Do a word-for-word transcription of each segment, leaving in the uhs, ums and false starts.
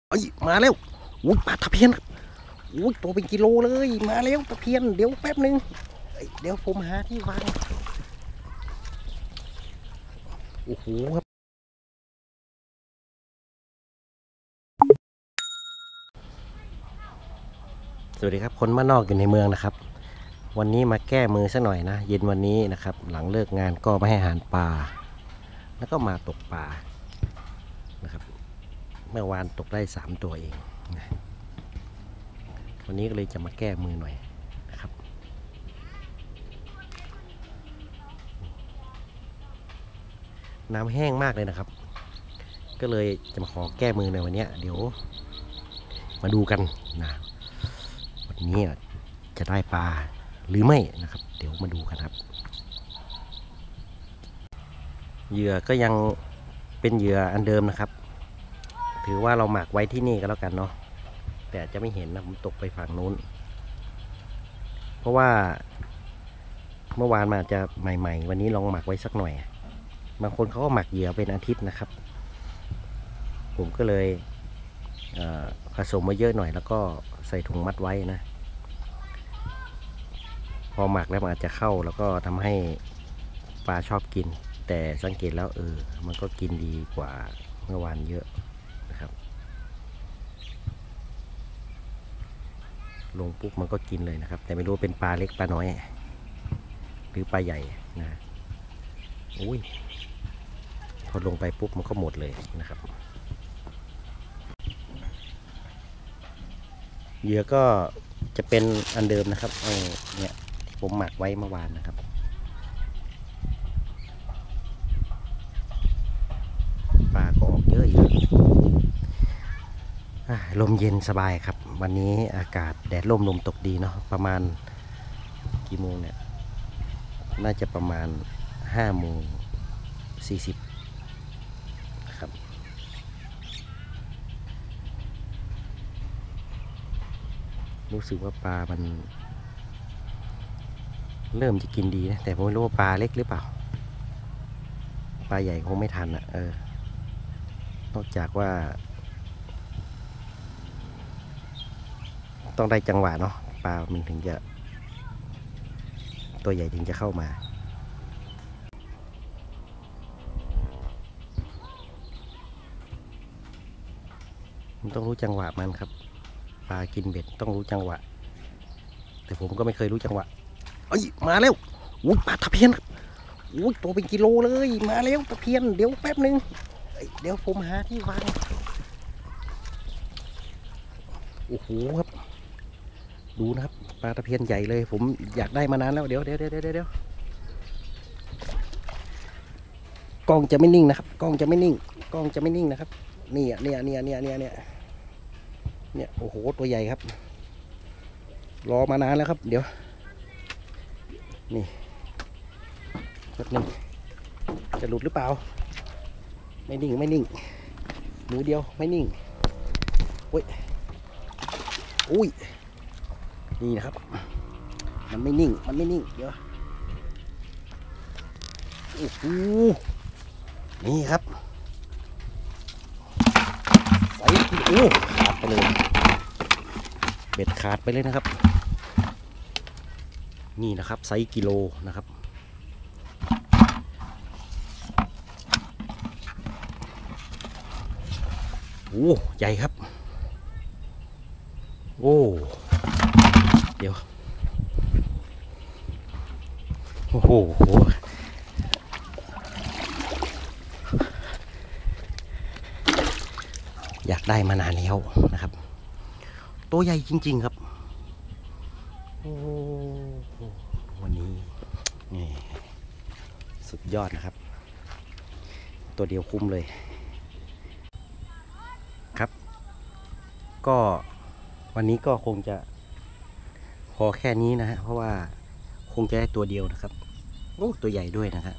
เอ้ยมาแล้วอุ้ยปลาตะเพียนอุ้ยตัวเป็นกิโลเลยมาแล้วตะเพียนเดี๋ยวแป๊บนึงเดี๋ยวผมหาที่วางโอ้โหครับสวัสดีครับคนบ้านนอกอยู่ในเมืองนะครับวันนี้มาแก้มือซะหน่อยนะเย็นวันนี้นะครับหลังเลิกงานก็มาให้อาหารปลาแล้วก็มาตกปลานะครับเมื่อวานตกได้สามตัวเองนะวันนี้ก็เลยจะมาแก้มือหน่อยนะครับน้ำแห้งมากเลยนะครับก็เลยจะมาขอแก้มือในวันนี้เดี๋ยวมาดูกันนะวันนี้จะได้ปลาหรือไม่นะครับเดี๋ยวมาดูกันครับเหยื่อก็ยังเป็นเหยื่ออันเดิมนะครับถือว่าเราหมักไว้ที่นี่ก็แล้วกันเนาะแต่จะไม่เห็นนะผมตกไปฝั่งนู้นเพราะว่าเมื่อวานมันอาจจะใหม่ๆวันนี้ลองหมักไว้สักหน่อยบางคนเขาก็หมักเหยื่อเป็นอาทิตย์นะครับผมก็เลยผสมมาเยอะหน่อยแล้วก็ใส่ถุงมัดไว้นะพอหมักแล้วมันอาจจะเข้าแล้วก็ทำให้ปลาชอบกินแต่สังเกตแล้วเออมันก็กินดีกว่าเมื่อวานเยอะนะครับลงปุ๊บมันก็กินเลยนะครับแต่ไม่รู้เป็นปลาเล็กปลาน้อยหรือปลาใหญ่นะอุ้ยพอลงไปปุ๊บมันก็หมดเลยนะครับเหยื่อก็จะเป็นอันเดิมนะครับเออเนี่ยที่ผมหมักไว้เมื่อวานนะครับปลาก็ออกเยอะอยู่ลมเย็นสบายครับวันนี้อากาศแดดร่มลมตกดีเนาะประมาณกี่โมงเนี่ยน่าจะประมาณห้าโมงสี่สิบครับรู้สึกว่าปลามันเริ่มจะกินดีนะแต่ผมไม่รู้ว่าปลาเล็กหรือเปล่าปลาใหญ่คงไม่ทันอ่ะเออนอกจากว่าต้องได้จังหวะเนาะปลามันถึงจะตัวใหญ่ถึงจะเข้ามามันต้องรู้จังหวะมันครับปลากินเบ็ดต้องรู้จังหวะแต่ผมก็ไม่เคยรู้จังหวะเอ้ยมาแล้วอุ้ยปลาตะเพียนอุ้ยตัวเป็นกิโลเลยมาแล้วตะเพียนเดี๋ยวแป๊บนึงเดี๋ยวผมหาที่วางโอ้โหครับดูนะครับปลาตะเพียนใหญ่เลยผมอยากได้มานานแล้วเดี๋ยวเดี๋ยวเดี๋ยวเดี๋ยวกล้องจะไม่นิ่งนะครับกล้องจะไม่นิ่งกล้องจะไม่นิ่งนะครับนี่อ่ะเนี่ยเนี่ยเนี่ยเนี่ยเนี่ยเนี่ยโอ้โหตัวใหญ่ครับรอมานานแล้วครับเดี๋ยวนี่แป๊บนึงจะหลุดหรือเปล่าไม่นิ่งไม่นิ่งมือเดียวไม่นิ่งโอ้ยอุ้ยนี่นะครับมันไม่นิ่งมันไม่นิ่งเดี๋ยวโอ้โหนี่ครับใส่โอ้ขาดไปเลยเบ็ดขาดไปเลยนะครับนี่นะครับไซส์กิโลนะครับโอ้ใหญ่ครับโอ้เดี๋ยวโอ้โหอยากได้มานานแล้วนะครับตัวใหญ่จริงๆครับโอ้วันนี้นี่สุดยอดนะครับตัวเดียวคุ้มเลยครับก็วันนี้ก็คงจะพอแค่นี้นะฮะเพราะว่าคงจะได้ตัวเดียวนะครับโอ้ตัวใหญ่ด้วยนะครับ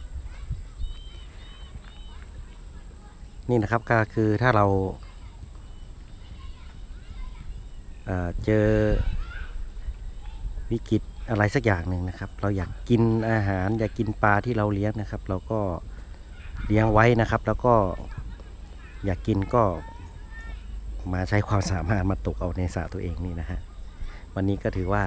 นี่นะครับก็คือถ้าเราเอ่อเจอวิกฤตอะไรสักอย่างหนึ่งนะครับเราอยากกินอาหารอยากกินปลาที่เราเลี้ยงนะครับเราก็เลี้ยงไว้นะครับแล้วก็อยากกินก็มาใช้ความสามารถมาตกเอาในสระตัวเองนี่นะฮะวันนี้ก็ถือว่า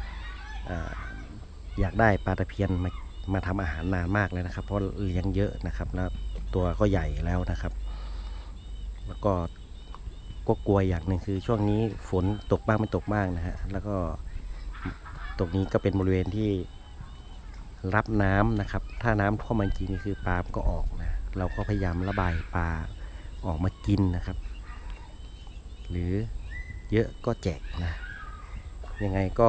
อยากได้ปลาตะเพียนมามาทำอาหารนานมากเลยนะครับเพราะเลี้ยงเยอะนะครับแล้วตัวก็ใหญ่แล้วนะครับแล้วก็ก็กลัวอย่างหนึ่งคือช่วงนี้ฝนตกบ้างไม่ตกบ้างนะฮะแล้วก็ตรงนี้ก็เป็นบริเวณที่รับน้ำนะครับถ้าน้ำท่วมจริงนี่คือปลาก็ออกนะเราก็พยายามระบายปลาออกมากินนะครับหรือเยอะก็แจกนะยังไงก็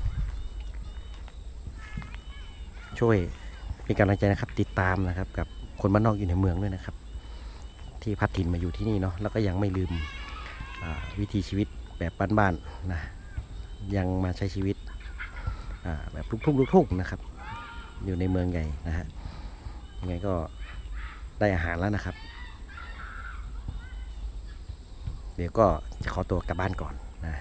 ช่วยเป็นกำลังใจนะครับติดตามนะครับกับคนบ้านนอกอยู่ในเมืองด้วยนะครับที่พัดถิ่นมาอยู่ที่นี่เนาะแล้วก็ยังไม่ลืมวิถีชีวิตแบบบ้านๆนะยังมาใช้ชีวิตแบบทุกๆทุกๆนะครับอยู่ในเมืองใหญ่นะฮะยังไงก็ได้อาหารแล้วนะครับเดี๋ยวก็จะขอตัวกลับบ้านก่อนนะ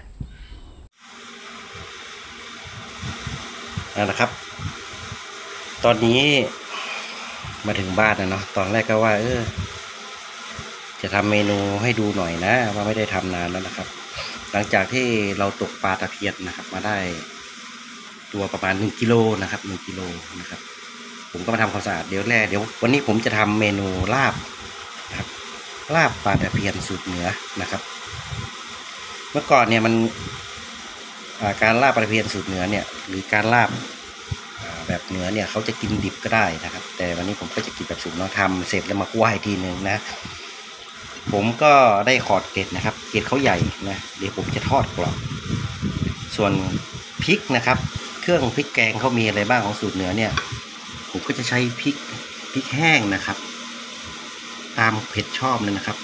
นั่นแหละครับตอนนี้มาถึงบ้านนะเนาะตอนแรกก็ว่าเออจะทำเมนูให้ดูหน่อยนะว่าไม่ได้ทำนานแล้วนะครับหลังจากที่เราตกปลาตะเพียนนะครับมาได้ตัวประมาณหนึ่งกิโลนะครับหนึ่งกิโลนะครับผมก็มาทำความสะอาดเดี๋ยวแรกเดี๋ยววันนี้ผมจะทำเมนูลาบนะครับลาบปลาตะเพียนสูตรเหนือนะครับเมื่อก่อนเนี่ยมันการลาบปลาตะเพียนสูตรเหนือเนี่ยหรือการลาบแบบเหนือเนี่ยเขาจะกินดิบก็ได้นะครับแต่วันนี้ผมก็จะกินแบบสูตรเนาะทำเสร็จแล้วมาคั่วให้ทีหนึ่งนะผมก็ได้ขอดเกล็ดนะครับเกล็ดเขาใหญ่นะเดี๋ยวผมจะทอดกรอบส่วนพริกนะครับเครื่องพริกแกงเขามีอะไรบ้างของสูตรเหนือเนี่ยผมก็จะใช้พริกพริกแห้งนะครับตามเผ็ดชอบเลยนะครับ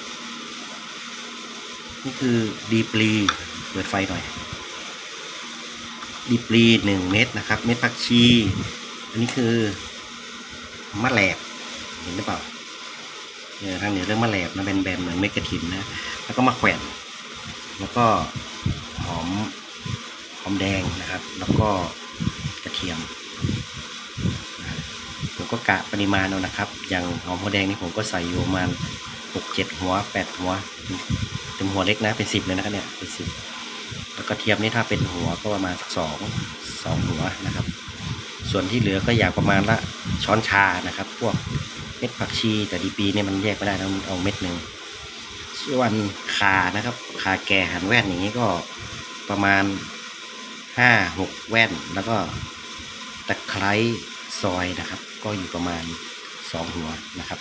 นี่คือดีปลีเปิดไฟหน่อยดีปลีหนึ่งเม็ดนะครับเม็ดผักชีอันนี้คือมะแหลบเห็นหรือเปล่าเนี่ยทางเหนือเรื่องมะแหลบนะแบนๆเหมือนเม็ดกระถินนะแล้วก็มะแขวนแล้วก็หอมหอมแดงนะครับแล้วก็กระเทียมผมก็กะปริมาณเอานะครับอย่างหอมหัวแดงนี่ผมก็ใส่อยู่ประมาณหกเจ็ดหัวแปดหัวเต็มหัวเล็กนะเป็นสิบเลยนะครับเนี่ยเป็นสิบแล้วก็เทียมนี่ถ้าเป็นหัวก็ประมาณสักสองสองหัวนะครับส่วนที่เหลือก็อยากประมาณละช้อนชานะครับพวกเม็ดผักชีแต่ดีปีเนี่ยมันแยกไม่ได้ต้องเอาเม็ดหนึ่งส่วนข่านะครับข่าแก่หั่นแว่นอย่างนี้ก็ประมาณห้าหกแว่นแล้วก็ตะไคร้ซอยนะครับก็อยู่ประมาณสองหัวนะครับ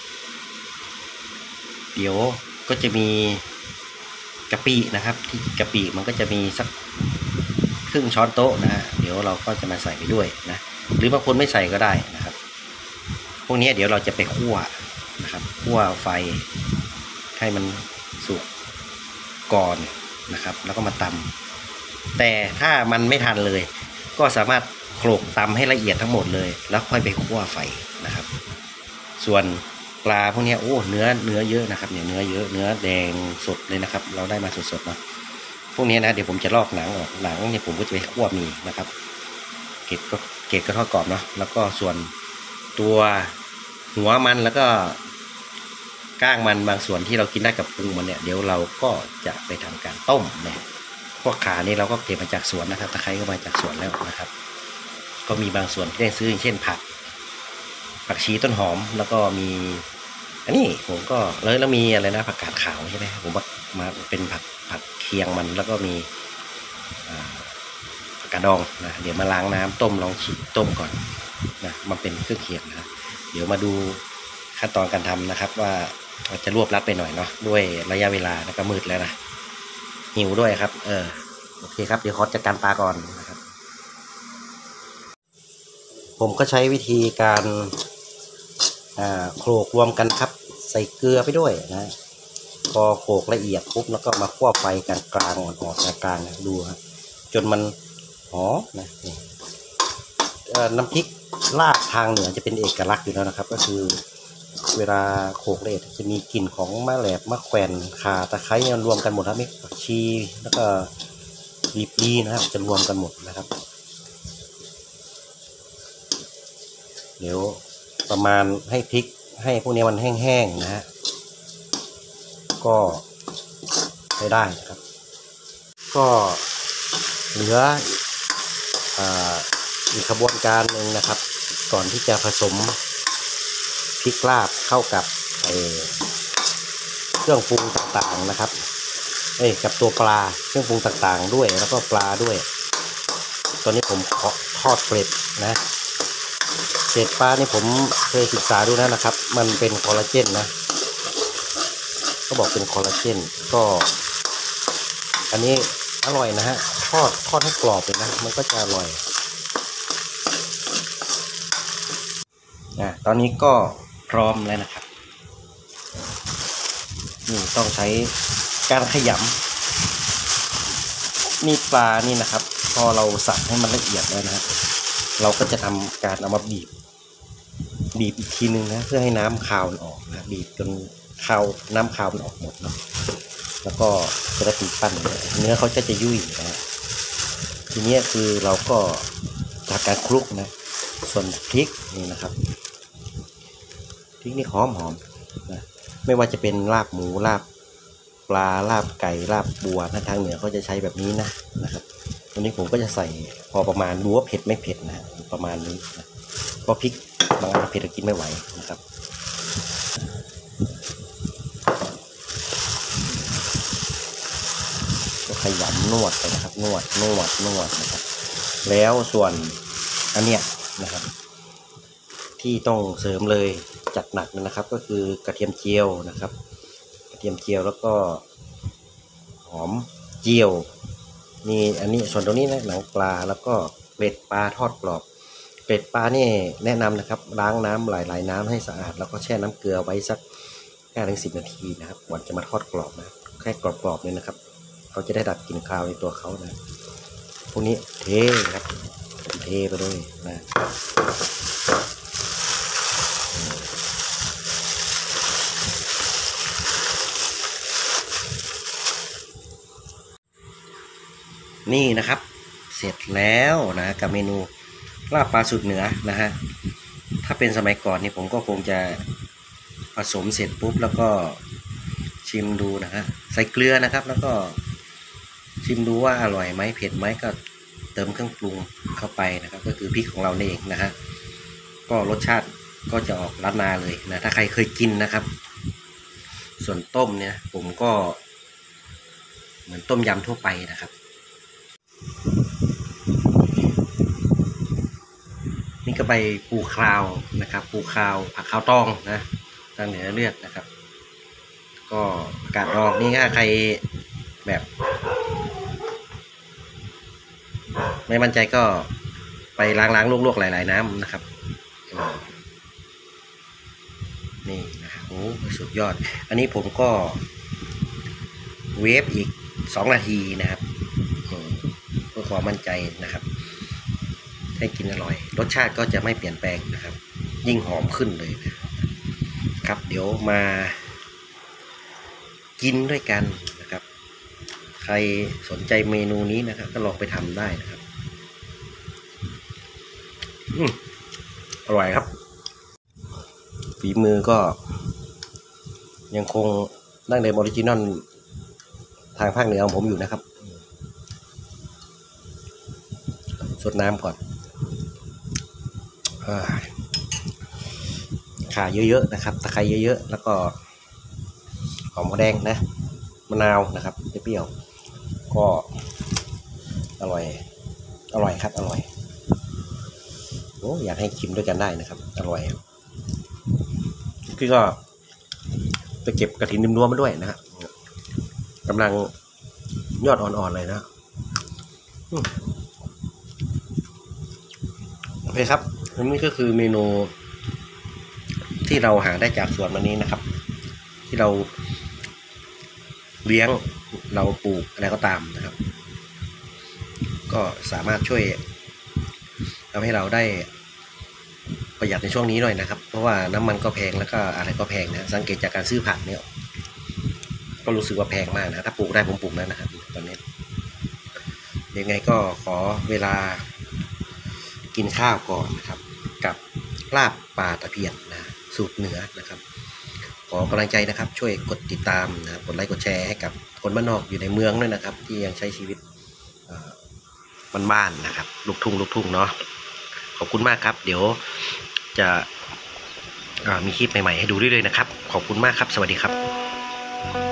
เดี๋ยวก็จะมีกะปินะครับที่กะปิมันก็จะมีสักครึ่งช้อนโต๊ะนะฮะเดี๋ยวเราก็จะมาใส่ไปด้วยนะหรือบางคนไม่ใส่ก็ได้นะครับพวกนี้เดี๋ยวเราจะไปคั่วนะครับคั่วไฟให้มันสุกก่อนนะครับแล้วก็มาตำแต่ถ้ามันไม่ทันเลยก็สามารถโขลกตำให้ละเอียดทั้งหมดเลยแล้วค่อยไปคั่วไฟนะครับส่วนปลาพวกนี้โอ้เนื้อเนื้อเยอะนะครับเนี่ยเนื้อเยอะเนื้อแดงสดเลยนะครับเราได้มาสดๆเนาะพวกนี้นะเดี๋ยวผมจะลอกหนังออกหนังเนี่ยผมก็จะไปคั่วมีนะครับเกล็ดก็เกล็ดก็ทอดกรอบเนาะแล้วก็ส่วนตัวหัวมันแล้วก็ก้างมันบางส่วนที่เรากินได้กับปรุงมันเนี่ยเดี๋ยวเราก็จะไปทำการต้มเนี่ยพวกขานี่เราก็เก็บมาจากสวนนะครับตะไคร้ก็มาจากสวนแล้วนะครับก็มีบางส่วนที่ได้ซื้ออย่างเช่นผักผักชีต้นหอมแล้วก็มีอันนี้ผมก็เลยแล้วมีอะไรนะผักกาดขาวใช่ไหมผมมาเป็นผักผักเคียงมันแล้วก็มีผักกาดดองนะเดี๋ยวมาล้างน้ำต้มลองฉีกต้มก่อนนะมันเป็นเครื่องเคียงนะเดี๋ยวมาดูขั้นตอนการทำนะครับว่าจะรวบรัดไปหน่อยเนาะด้วยระยะเวลาแล้วก็มืดแล้วนะหิวด้วยครับเออโอเคครับเดี๋ยวขอจัดการปลาก่อนนะครับผมก็ใช้วิธีการโขลกรวมกันครับใส่เกลือไปด้วยนะพอโขลกละเอียดปุ๊บแล้วก็มาคั่วไฟกลางกลางอ่อนๆกลางๆดูครับจนมันหอมนะน้ำพริกลาบทางเหนือจะเป็นเอกลักษณ์อยู่แล้วนะครับก็คือเวลาโขลกละเอียดจะมีกลิ่นของมะแหลบมะแขวนข่าตะไคร้รวมกันหมดครับมีผักชีแล้วก็ลีปลีนะครับจะรวมกันหมดนะครับเดี๋ยวประมาณให้พริกให้พวกนี้มันแห้งๆนะฮะก็ใช้ได้นะครับก็เหลืออีกกระบวนการหนึ่งนะครับก่อนที่จะผสมพริกลาบเข้ากับเครื่องปรุงต่างๆนะครับเอ้กับตัวปลาเครื่องปรุงต่างๆด้วยแล้วก็ปลาด้วยตอนนี้ผมทอดเกล็ดนะเกล็ดปลานี่ผมเคยศึกษาดูนะนะครับมันเป็นคอลลาเจนนะเขาบอกเป็นคอลลาเจนก็อันนี้อร่อยนะฮะทอดทอดให้กรอบเลยนะมันก็จะอร่อยอ่ะตอนนี้ก็พร้อมแล้วนะครับนี่ต้องใช้การขยำนี่ปลานี่นะครับพอเราสับให้มันละเอียดแล้วนะฮะเราก็จะทำการเอามาบีบบีบอีกทีนึงนะเพื่อให้น้ำคาวมันออกนะบีบจนคาวน้ำคาวมันออกหมดนะแล้วก็จะได้เป็นปั้นเนื้อเขาจะจะยุ่ยนะทีนี้คือเราก็จากการคลุกนะส่วนพริกนี่นะครับพริกนี่หอมหอมนะไม่ว่าจะเป็นลาบหมูลาบปลาลาบไก่ลาบบัวทางเหนือเขาจะใช้แบบนี้นะนะครับวันนี้ผมก็จะใส่พอประมาณดูว่าเผ็ดไม่เผ็ดนะประมาณนี้นะเพราะพริกบางอันเผ็ดกินไม่ไหวนะครับก็ขยำนวดไปนะครับนวดนวดนวดนะครับแล้วส่วนอันเนี้ยนะครับที่ต้องเสริมเลยจัดหนักนะครับก็คือกระเทียมเจียวนะครับกระเทียมเจียวแล้วก็หอมเจียวนี่อันนี้ส่วนตรงนี้นะหนังปลาแล้วก็เกล็ดปลาทอดกรอบเกล็ดปลานี่แนะนำนะครับล้างน้ำหลายๆน้ำให้สะอาดแล้วก็แช่น้ำเกลือไว้สักห้าถึงสิบนาทีนะครับก่อนจะมาทอดกรอบนะแค่กรอบๆเลยนะครับเขาจะได้ดับกลิ่นคาวในตัวเขานะพวกนี้เทครับเทไปเลยนะนี่นะครับเสร็จแล้วนะกับเมนูลาบปลาสูตรเหนือนะฮะถ้าเป็นสมัยก่อนนี่ผมก็คงจะผสมเสร็จปุ๊บแล้วก็ชิมดูนะฮะใส่เกลือนะครับแล้วก็ชิมดูว่าอร่อยไหมเผ็ดไหมก็เติมเครื่องปรุงเข้าไปนะครับก็คือพริกของเราเองนะฮะก็รสชาติก็จะออกล้านนาเลยนะถ้าใครเคยกินนะครับส่วนต้มเนี่ยผมก็เหมือนต้มยำทั่วไปนะครับนี่ก็ใบปูคราวนะครับปูคราวผักข้าวตองนะทางเหนือเลือกนะครับก็อากาศดอกนี่ถ้าใครแบบไม่มั่นใจก็ไปล้างๆลวกๆหลายๆน้ำนะครับนี่นะครับโอ้สุดยอดอันนี้ผมก็เวฟอีกสองนาทีนะครับเพื่อความมั่นใจนะครับให้กินอร่อยรสชาติก็จะไม่เปลี่ยนแปลงนะครับยิ่งหอมขึ้นเลยนะครับเดี๋ยวมากินด้วยกันนะครับใครสนใจเมนูนี้นะครับก็ลองไปทำได้นะครับอืมอร่อยครับฝีมือก็ยังคงดั้งเดิมออริจินอลทางภาคเหนือของผมอยู่นะครับสดน้ำก่อนข่าเยอะๆนะครับตะไคร้เยอะๆแล้วก็หอมแดงนะมะนาวนะครับเปรี้ยวก็อร่อยอร่อยครับอร่อยโอ้อยากให้ชิมด้วยกันได้นะครับอร่อยพี่ก็ไปเก็บกระถิ่นริมรั้วมาด้วยนะฮะกำลังยอดอ่อนๆเลยนะโอเคครับนี่ก็คือเมนูที่เราหาได้จากสวนวันนี้นะครับที่เราเลี้ยงเราปลูกอะไรก็ตามนะครับก็สามารถช่วยทำให้เราได้ประหยัดในช่วงนี้หน่อยนะครับเพราะว่าน้ำมันก็แพงแล้วก็อะไรก็แพงนะสังเกตจากการซื้อผักเนี่ยก็รู้สึกว่าแพงมากนะถ้าปลูกได้ผมปลูกแล้วนะครับตอนนี้ยังไงก็ขอเวลากินข้าวก่อนนะครับกับลาบปลาตะเพียนนะสูตรเหนือนะครับขอกำลังใจนะครับช่วยกดติดตามนะกดไลค์กดแชร์ให้กับคนบ้านนอกอยู่ในเมืองด้วยนะครับที่ยังใช้ชีวิตบ้านๆนะครับลูกทุ่งลูกทุ่งเนาะขอบคุณมากครับเดี๋ยวจะมีคลิปใหม่ๆให้ดูเรื่อยๆนะครับขอบคุณมากครับสวัสดีครับ